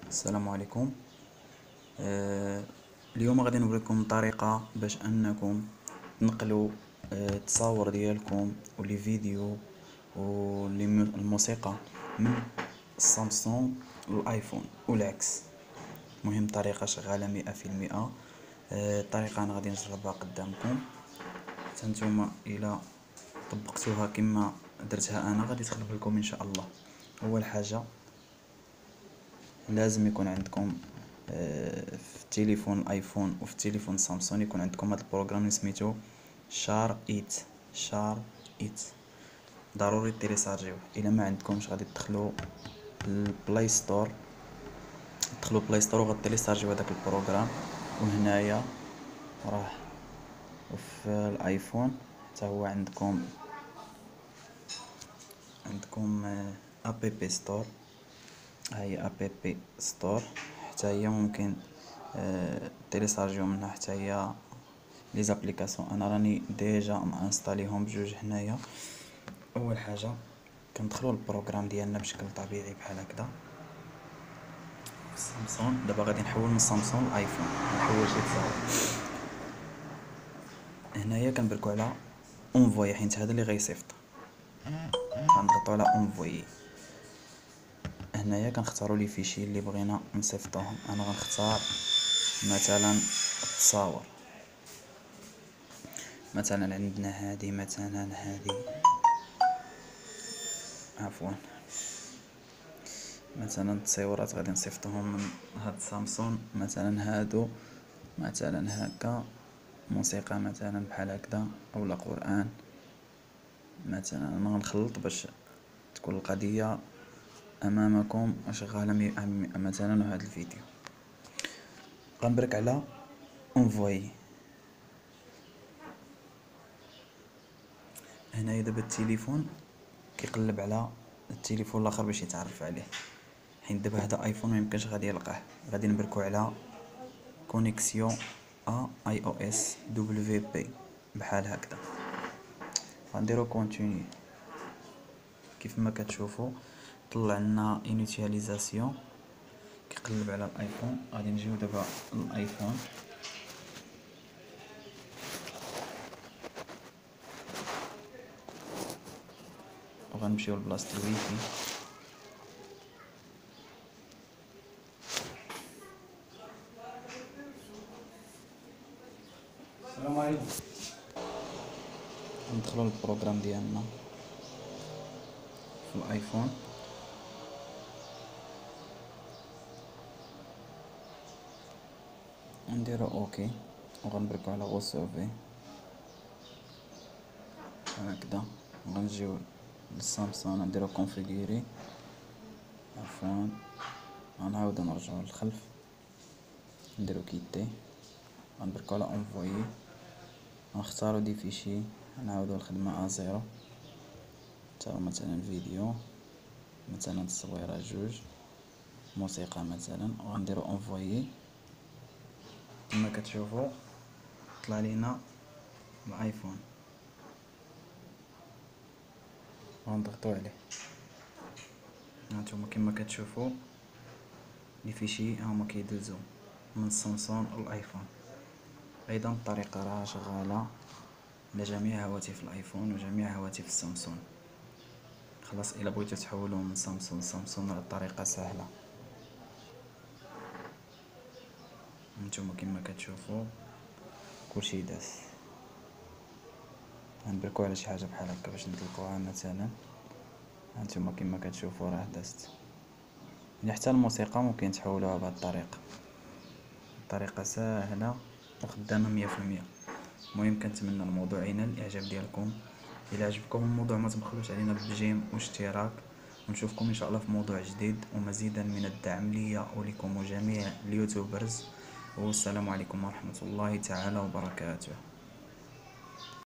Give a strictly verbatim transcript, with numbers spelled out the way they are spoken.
السلام عليكم. آه اليوم غادي نوريكم طريقة باش انكم تنقلوا آه التصاور ديالكم ولي فيديو ولي الموسيقى من السامسونج للايفون والعكس. مهم طريقة شغالة مئة في المئة. آه الطريقة انا غادي نجربها قدامكم، نتوما الى طبقتوها كما درتها انا غادي تخدم لكم ان شاء الله. اول حاجة لازم يكون عندكم في التليفون الايفون وفي التليفون سامسونج يكون عندكم هذا البروغرام اللي سميتو شار ايت شار ايت ضروري تيليشارجيوه. الا ما عندكمش غادي تدخلوا البلاي ستور، تدخلوا بلاي ستور وغتيليشارجيو هذاك البروغرام. وهنايا راه في الايفون حتى هو عندكم عندكم اب بي ستور. هاي اب بي ستور حتى هي ممكن أه تيليشارجيو منها حتى هي لي زابليكاسيون. انا راني ديجا مانستاليهم بجوج هنايا. اول حاجه كندخلوا البروغرام ديالنا بشكل طبيعي بحال هكذا في سامسونج. دابا غادي نحول من سامسونج لايفون، نحول شي تصاور. هنايا كنبركو على اونفوي حيت هذا اللي غيصيفط، غنضغطوا على اونفوي. هنايا كنختاروا لي فيشي اللي بغينا نصيفطوهم. انا غنختار مثلا التصاور، مثلا عندنا هذه، مثلا هذه، عفوا مثلا التصويرات غادي نصيفطهم من هاد سامسونج. مثلا هادو مثلا هكا، موسيقى مثلا بحال هكذا اولا قران. مثلا انا غنخلط باش تكون القضيه امامكم وشغاله مثلا هاد الفيديو. غنبرك على انفوي. هنايا دابا التليفون كيقلب على التليفون الاخر باش يتعرف عليه، حيت دابا هذا ايفون ميمكنش غادي يلقاه. غادي نبركو على كونيكسيون ا اي او اس دبليو بي بحال هكذا. غنديرو كونتيني. كيف ما كتشوفوا طلع لنا انيتياليزاسيون كيقلب على الايفون. غادي نجيو دابا للايفون، وغنمشيو لبلاصه الويفي. السلام عليكم. ندخلو للبروغرام ديالنا في الايفون. نديرو اوكي وغنبركو على غوسوفي هكذا. غنجيو للسامسونج نديرو كونفيغيري، عفوا غنعاودو نرجعو للخلف نديرو كيتي. غنبركو على انفويي، غنختارو دي فيشي، نعاودو الخدمة ا زيرو تا مثلا فيديو، مثلا تصويرة جوج، موسيقى مثلا. وغنديرو انفويي. كما كتشوفوا طلع لينا الايفون، غنضغطو عليه. هانتوما كما كتشوفوا لي فيشي هما كيدوزو من سامسونج للايفون. ايضا الطريقه راها شغاله على جميع هواتف الايفون وجميع هواتف السامسونج. خلاص الا بغيتو تحولوا من سامسونج لسامسونج راه الطريقه سهله. هانتوما كما كتشوفوا كلشي داز. غنبركو على شي حاجه بحال هكا باش نطلقوها مثلا. هانتوما كما كتشوفوا راه دازت. يعني حتى الموسيقى ممكن تحولوها بهذه الطريقه. طريقه سهله وخدامه مية في المية. المهم كنتمنى الموضوع ينال الاعجاب ديالكم. الى عجبكم الموضوع ما تبخلوش علينا بالجيم واشتراك، ونشوفكم ان شاء الله في موضوع جديد ومزيدا من الدعم ليا ولكم وجميع اليوتيوبرز. والسلام عليكم ورحمه الله تعالى وبركاته.